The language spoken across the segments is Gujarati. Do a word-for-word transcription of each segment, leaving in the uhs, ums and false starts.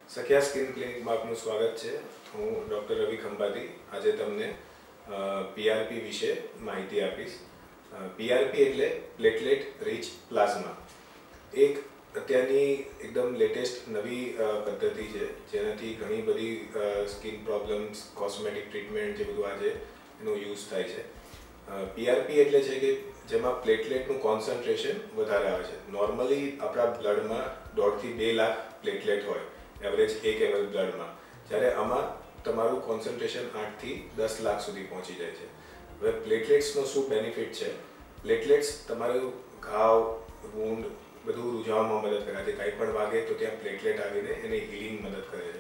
સખ્યા સ્કિન ક્લિનિકમાં આપનું સ્વાગત છે. હું ડૉક્ટર રવિ ખંભાતી આજે તમને પીઆરપી વિશે માહિતી આપીશ. પીઆરપી એટલે પ્લેટલેટ રિચ પ્લાઝમા. એક અત્યારની એકદમ લેટેસ્ટ નવી પદ્ધતિ છે જેનાથી ઘણી બધી સ્કિન પ્રોબ્લેમ્સ, કોસ્મેટિક ટ્રીટમેન્ટ જે બધું આજે એનો યુઝ થાય છે. પીઆરપી એટલે છે કે જેમાં પ્લેટલેટનું કોન્સન્ટ્રેશન વધારે આવે છે. નોર્મલી આપણા બ્લડમાં દોઢથી બે લાખ પ્લેટલેટ હોય એવરેજ એક એમએલ બ્લડમાં, જ્યારે આમાં તમારું કોન્સન્ટ્રેશન આઠથી દસ લાખ સુધી પહોંચી જાય છે. હવે પ્લેટલેટ્સનો શું બેનિફિટ છે? પ્લેટલેટ્સ તમારું ઘાવ, વૂન્ડ બધું રૂઝાવવામાં મદદ કરે છે. કંઈ પણ વાગે તો ત્યાં પ્લેટલેટ આવીને એને હીલિંગ મદદ કરે છે.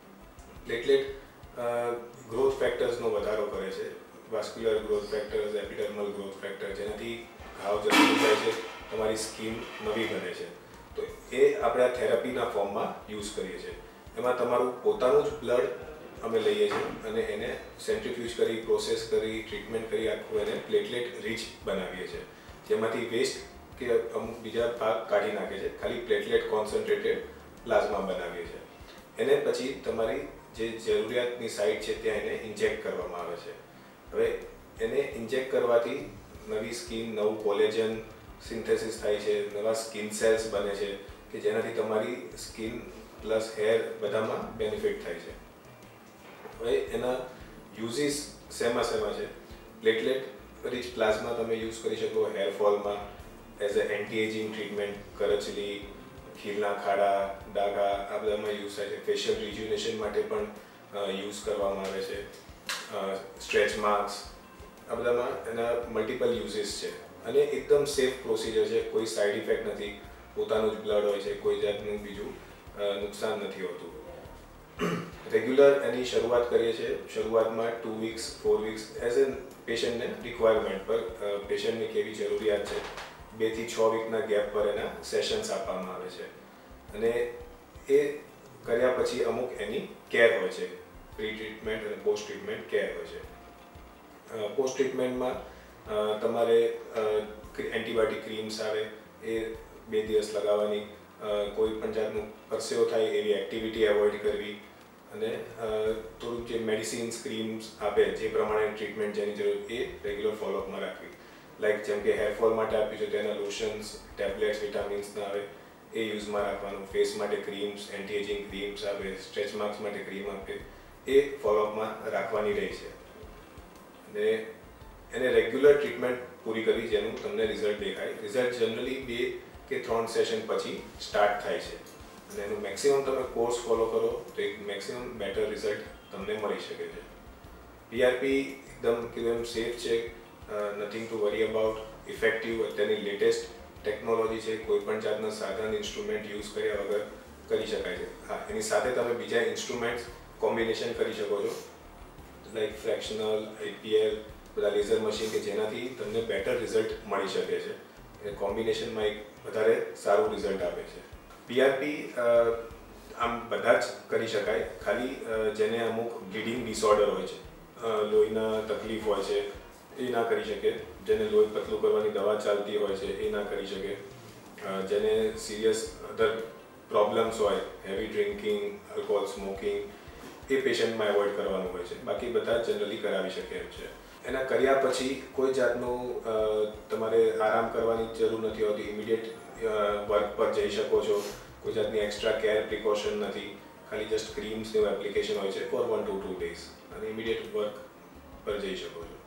પ્લેટલેટ ગ્રોથ ફેક્ટર્સનો વધારો કરે છે, vascular growth factors, epidermal growth factor, જેનાથી ઘાવ જલ્દી જાય છે, તમારી સ્કિન નવી બને છે. તો એ આપણે આ થેરાપીના ફોર્મમાં યુઝ કરીએ છીએ. એમાં તમારું પોતાનું જ બ્લડ અમે લઈએ છીએ અને એને સેન્ટ્રીફ્યુજ કરી, પ્રોસેસ કરી, ટ્રીટમેન્ટ કરી આખું એને પ્લેટલેટ રિચ બનાવીએ છીએ, જેમાંથી વેસ્ટ કે અમુક બીજા ભાગ કાઢી નાખે છે. ખાલી પ્લેટલેટ કોન્સન્ટ્રેટેડ પ્લાઝમા બનાવીએ છીએ. એને પછી તમારી જે જરૂરિયાતની સાઇટ છે ત્યાં એને ઇન્જેક્ટ કરવામાં આવે છે. હવે એને ઇન્જેક્ટ કરવાથી નવી સ્કિન, નવું કોલેજન સિન્થેસિસ થાય છે, નવા સ્કિન સેલ્સ બને છે કે જેનાથી તમારી સ્કિન પ્લસ હેર બધામાં બેનિફિટ થાય છે. હવે એના યુઝીસ શેમાં શેમાં છે? પ્લેટલેટ રિચ પ્લાઝમા તમે યુઝ કરી શકો હેરફોલમાં, as a anti ageing treatment, કરચલી, ખીલના ખાડા, ડાઘા, આ બધામાં યુઝ થાય છે. ફેશિયલ રિજ્યુનેશન માટે પણ યુઝ કરવામાં આવે છે. સ્ટ્રેચ માર્ક્સ, આ બધામાં એના મલ્ટિપલ યુઝીસ છે અને એકદમ સેફ પ્રોસિજર છે. કોઈ સાઇડ ઇફેક્ટ નથી, પોતાનું જ બ્લડ હોય છે, કોઈ જાતનું બીજું નુકસાન નથી હોતું. રેગ્યુલર એની શરૂઆત કરીએ છીએ. શરૂઆતમાં two weeks, four weeks as an પેશન્ટને રિક્વાયરમેન્ટ પર, પેશન્ટની કેવી જરૂરિયાત છે, બેથી છ વીકના ગેપ પર એના સેશન્સ આપવામાં આવે છે. અને એ કર્યા પછી અમુક એની કેર હોય છે, પ્રી ટ્રીટમેન્ટ અને પોસ્ટ ટ્રીટમેન્ટ કેર હોય છે. પોસ્ટ ટ્રીટમેન્ટમાં તમારે એન્ટીબાયોટિક ક્રીમ્સ આવે એ બે દિવસ લગાવવાની, કોઈ પણ જાતનું પરસેવો થાય એવી એક્ટિવિટી એવોઇડ કરવી અને થોડુંક જે મેડિસિન્સ, ક્રીમ્સ આપે જે પ્રમાણે ટ્રીટમેન્ટ જેની જરૂર એ રેગ્યુલર ફોલોઅપમાં રાખવી. લાઈક જેમ કે હેરફોલ માટે આપ્યું છે તેના લોશન્સ, ટેબ્લેટ્સ, વિટામિન્સના આવે એ યુઝમાં રાખવાનું. ફેસ માટે ક્રીમ્સ, એન્ટી એજિંગ ક્રીમ્સ આવે, સ્ટ્રેચ માર્ક્સ માટે ક્રીમ આપે એ ફોલોઅપમાં રાખવાની રહી છે. અને એને રેગ્યુલર ટ્રીટમેન્ટ પૂરી કરવી જેનું તમને રિઝલ્ટ દેખાય. રિઝલ્ટ જનરલી બે કે ત્રણ સેશન પછી સ્ટાર્ટ થાય છે અને એનું મેક્સિમમ તમે કોર્સ ફોલો કરો તો એક મેક્સિમમ બેટર રિઝલ્ટ તમને મળી શકે છે. પીઆરપી એકદમ કેવું સેફ છે, nothing to worry about, effective, અત્યારની લેટેસ્ટ ટેકનોલોજી છે. કોઈ પણ જાતના સાધન, ઇન્સ્ટ્રુમેન્ટ યુઝ કર્યા વગર કરી શકાય છે. હા, એની સાથે તમે બીજા ઇન્સ્ટ્રુમેન્ટ્સ કોમ્બિનેશન કરી શકો છો, લાઈક ફ્રેક્શનલ, આઈપીએલ, બધા લેઝર મશીન કે જેનાથી તમને બેટર રિઝલ્ટ મળી શકે છે. એ કોમ્બિનેશનમાં એક વધારે સારું રિઝલ્ટ આપે છે. પીઆરપી આમ બધા જ કરી શકાય, ખાલી જેને અમુક બ્લીડિંગ ડિસઓર્ડર હોય છે, લોહીના તકલીફ હોય છે એ ના કરી શકે. જેને લોહી પતલું કરવાની દવા ચાલતી હોય છે એ ના કરી શકે. જેને સિરિયસ અધર પ્રોબ્લેમ્સ હોય, હેવી ડ્રિંકિંગ, આલ્કોહોલ, સ્મોકિંગ, એ પેશન્ટમાં એવોઇડ કરવાનું હોય છે. બાકી બધા જનરલી કરાવી શકે એમ છે. એના કર્યા પછી કોઈ જાતનું તમારે આરામ કરવાની જરૂર નથી હોતી. ઇમિડિયેટ વર્ક પર જઈ શકો છો. કોઈ જાતની એક્સ્ટ્રા કેર, પ્રિકોશન નથી. ખાલી જસ્ટ ક્રીમ્સનું એપ્લિકેશન હોય છે for one two two days અને ઇમિડિયેટ વર્ક પર જઈ શકો છો.